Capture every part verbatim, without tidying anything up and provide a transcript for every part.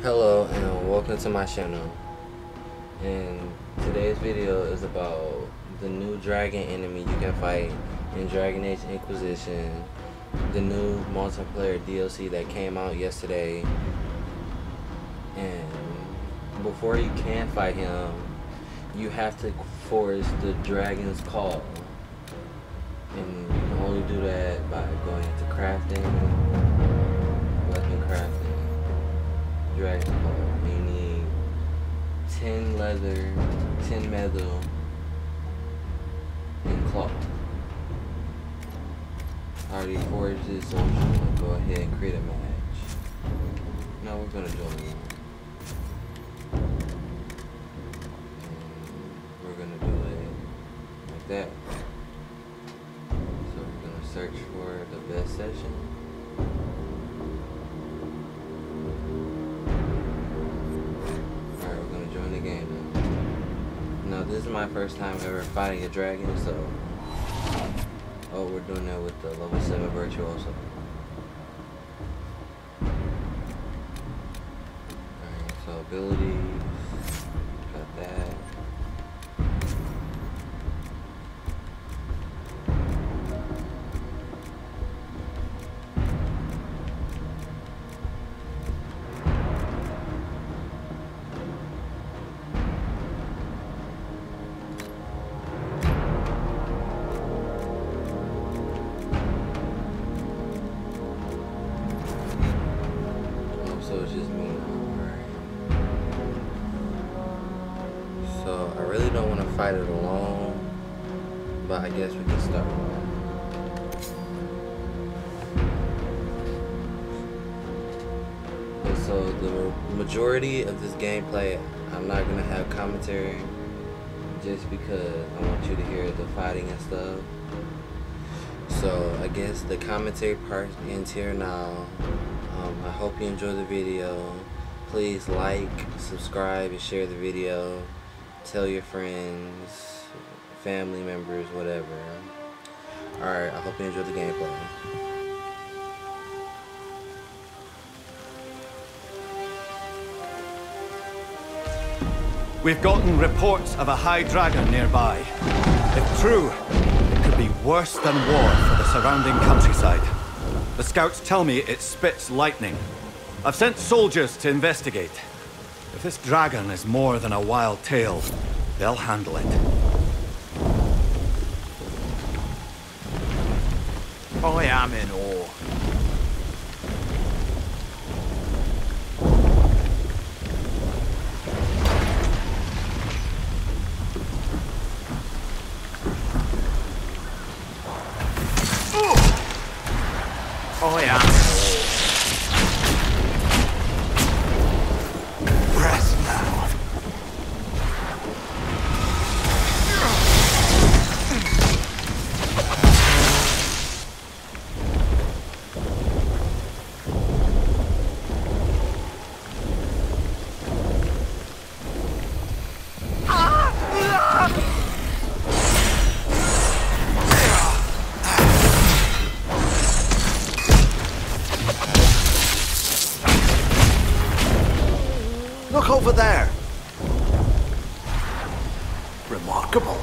Hello and welcome to my channel, and today's video is about the new dragon enemy you can fight in Dragon Age Inquisition, the new multiplayer D L C that came out yesterday. And before you can fight him, you have to force the dragon's call, and you can only do that by going into crafting, weapon crafting, dragon call. You need ten leather, ten metal, and cloth. I already forged this, so I'm just gonna go ahead and create a match. Now we're gonna join one. We're gonna do it like that. So we're gonna search for the best session. Alright, we're gonna join the game now. Now this is my first time ever fighting a dragon, so oh, we're doing that with the level seven virtuoso. Alright, so abilities, got that. So it's just me now, right? So I really don't want to fight it alone, but I guess we can start. And so the majority of this gameplay, I'm not gonna have commentary, just because I want you to hear the fighting and stuff. So I guess the commentary part ends here now. Um, I hope you enjoy the video. Please like, subscribe, and share the video. Tell your friends, family members, whatever. Alright, I hope you enjoy the gameplay. We've gotten reports of a high dragon nearby. If true, it could be worse than war for the surrounding countryside. The scouts tell me it spits lightning. I've sent soldiers to investigate. If this dragon is more than a wild tale, they'll handle it. I am in awe. I am. Rest now. Look over there. Remarkable.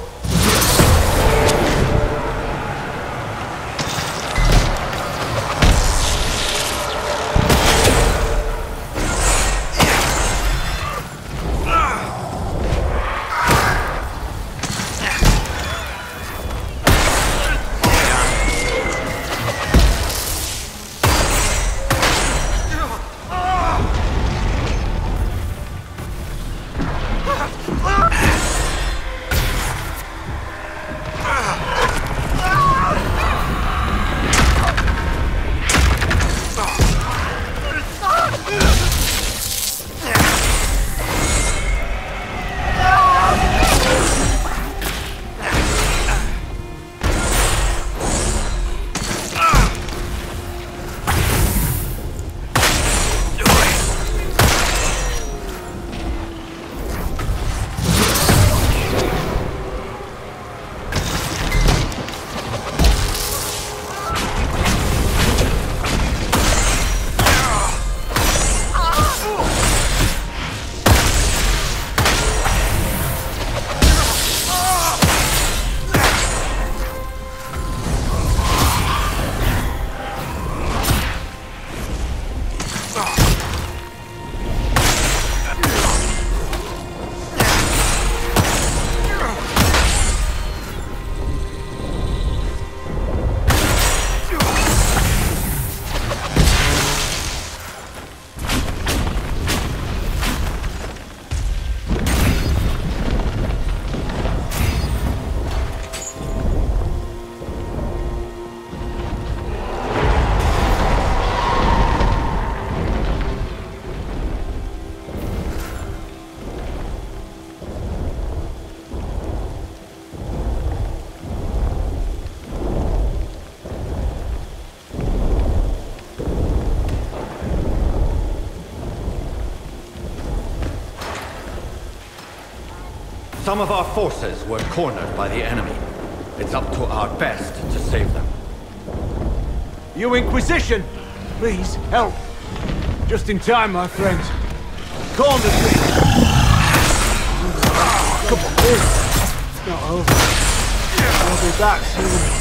Some of our forces were cornered by the enemy. It's up to our best to save them. You Inquisition! Please, help! Just in time, my friends. Cornered me! Come on, it's not over. I'll be back soon.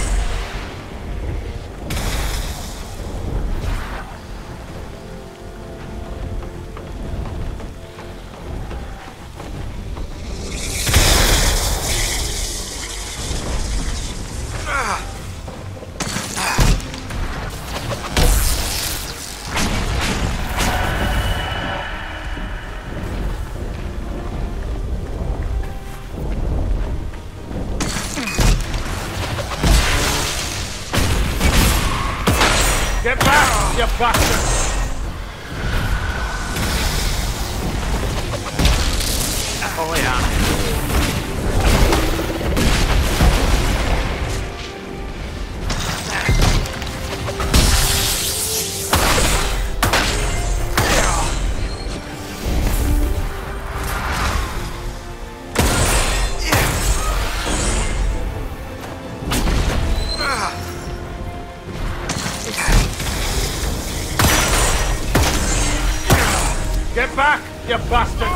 Get back, you bastard! Oh yeah. Get back, you bastard!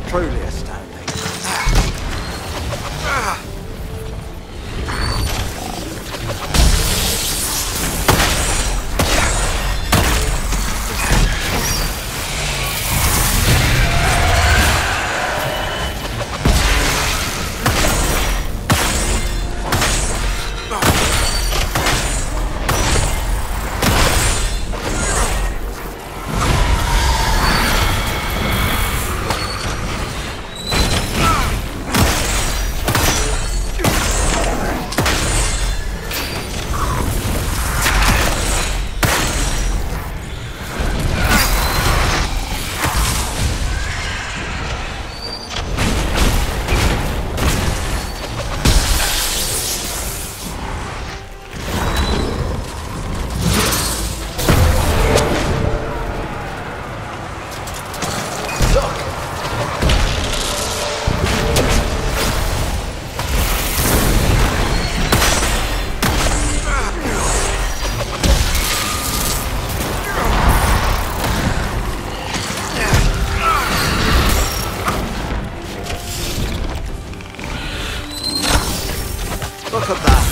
Truly astounding. Look at that.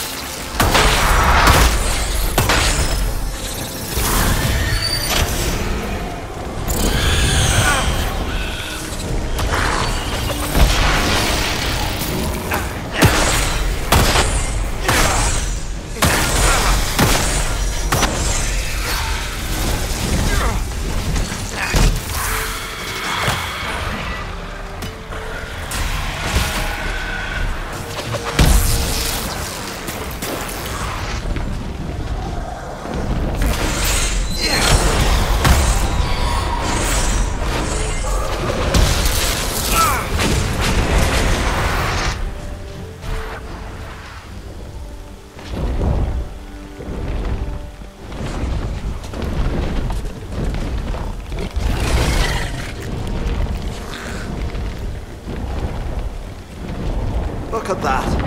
Look at that.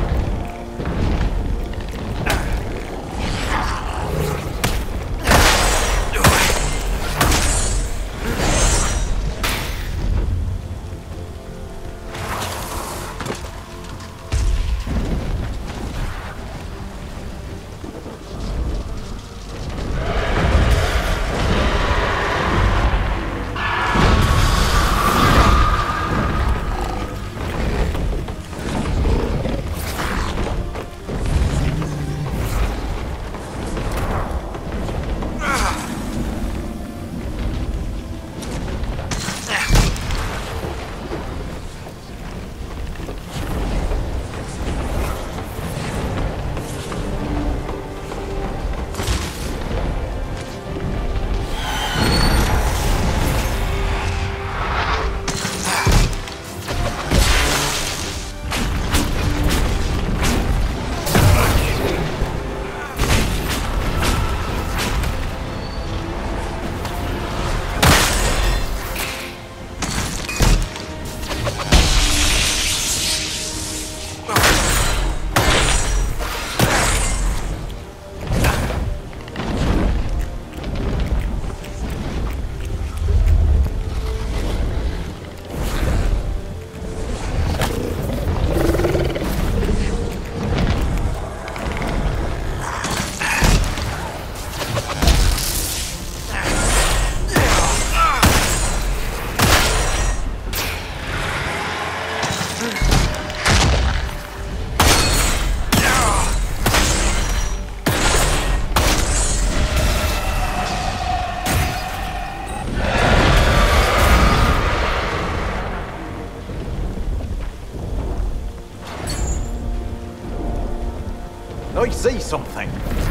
I see something.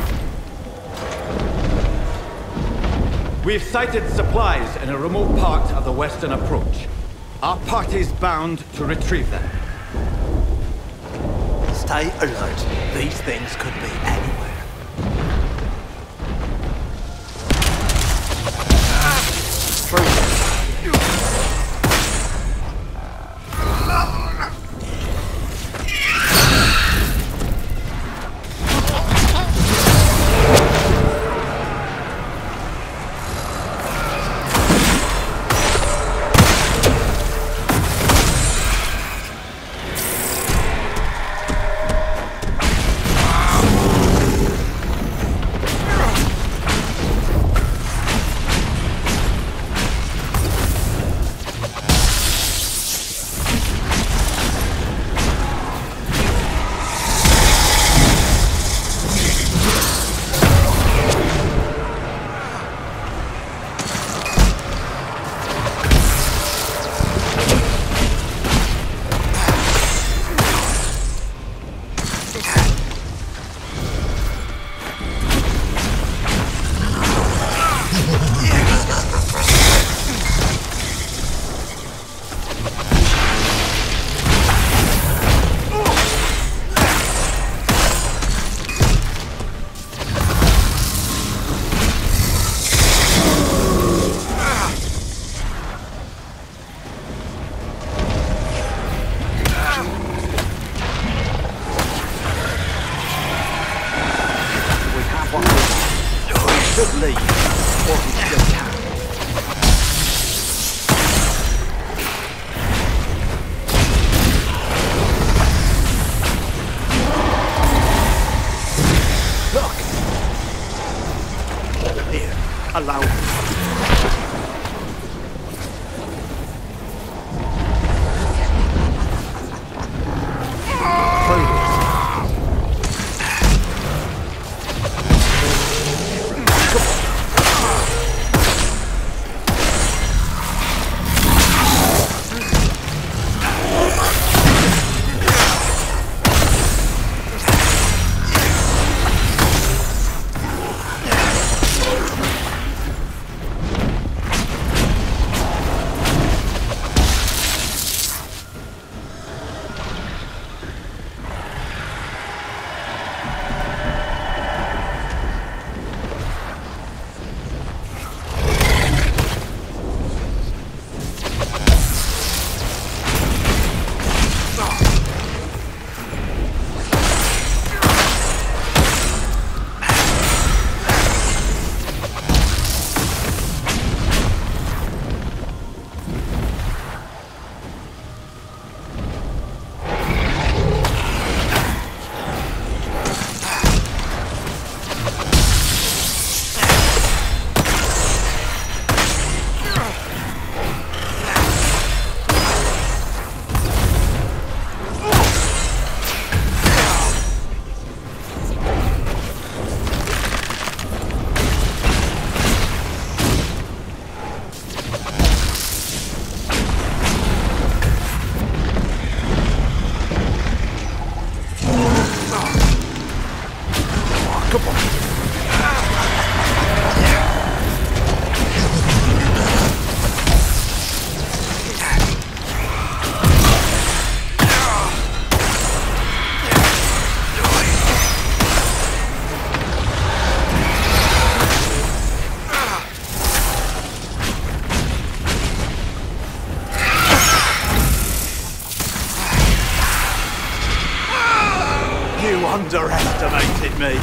We've sighted supplies in a remote part of the western approach. Our party's bound to retrieve them. Stay alert. These things could be anywhere. leave, or he's just look! Here, allow me. You underestimated me.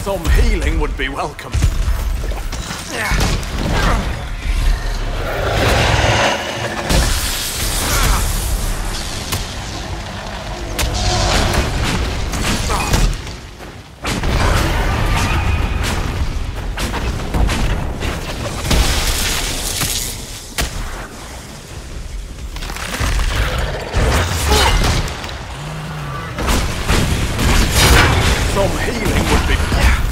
Some healing would be welcome. Some healing would be...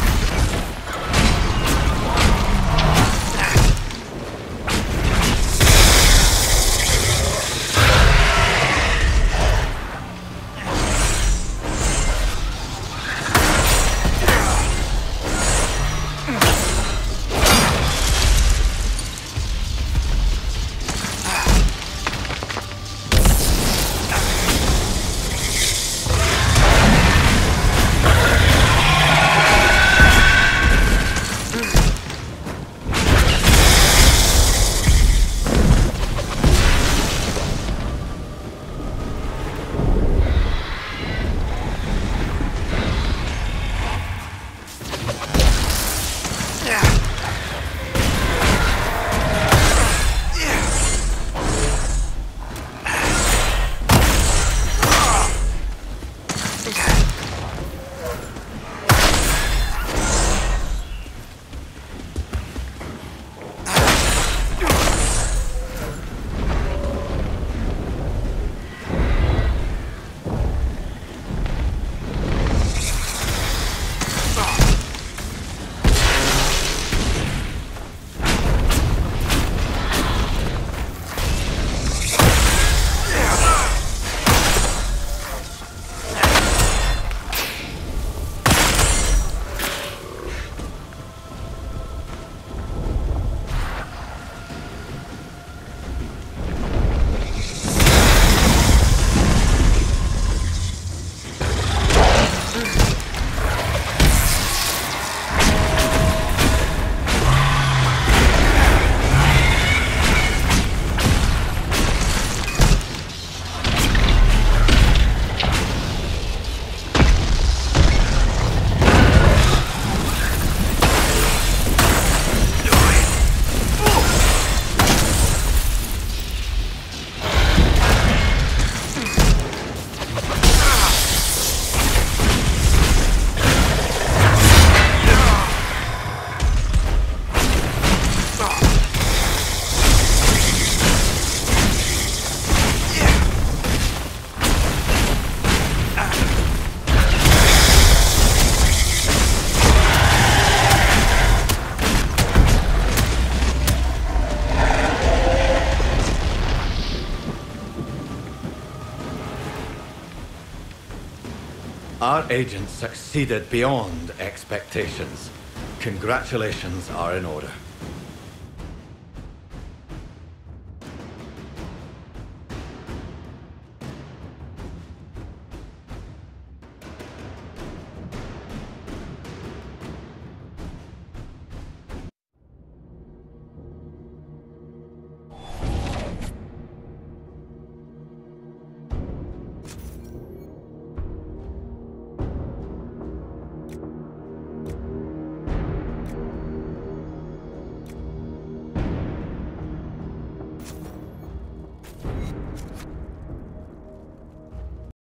Our agents succeeded beyond expectations. Congratulations are in order.